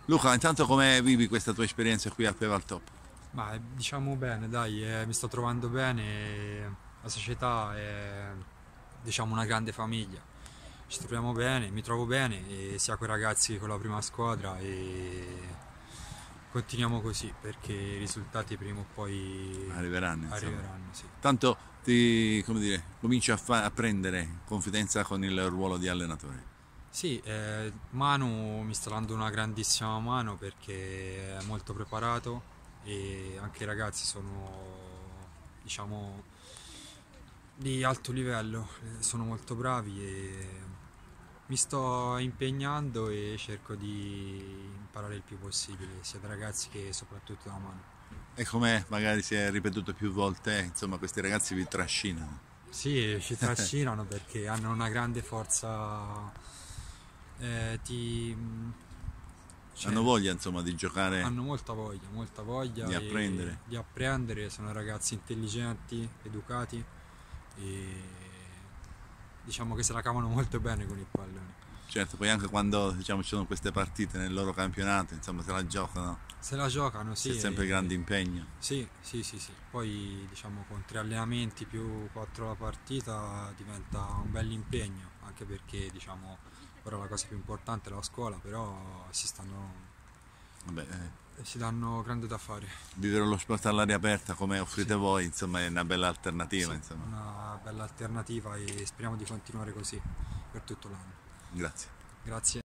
Luca, intanto come vivi questa tua esperienza qui a Peval Top? Ma diciamo bene, dai, mi sto trovando bene, la società è diciamo una grande famiglia. Ci troviamo bene, mi trovo bene e sia con i ragazzi che con la prima squadra e continuiamo così perché i risultati prima o poi Arriveranno, insomma. arriveranno, sì. Tanto ti, come dire, cominci a prendere confidenza con il ruolo di allenatore. Sì, Manu mi sta dando una grandissima mano perché è molto preparato e anche i ragazzi sono, diciamo, di alto livello, sono molto bravi e mi sto impegnando e cerco di imparare il più possibile, sia da ragazzi che soprattutto da Manu. E come magari si è ripetuto più volte, insomma, questi ragazzi vi trascinano. Sì, ci trascinano perché hanno una grande forza, ti, Hanno cioè, voglia, insomma, di giocare, hanno molta voglia di apprendere. di apprendere, sono ragazzi intelligenti, educati e diciamo che se la cavano molto bene con il pallone. Certo, poi anche quando, diciamo, ci sono queste partite nel loro campionato, insomma, se la giocano, Se la giocano, c'è sì, sempre grande impegno. sì, sì, sì, sì. Poi diciamo con 3 allenamenti più 4 la partita diventa un bel impegno, anche perché diciamo ora la cosa più importante è la scuola, però Vabbè, si danno grande da fare. vivere lo sport all'aria aperta come Sì, offrite voi, insomma, è una bella alternativa, sì, insomma. una bella alternativa e speriamo di continuare così per tutto l'anno. Grazie. Grazie.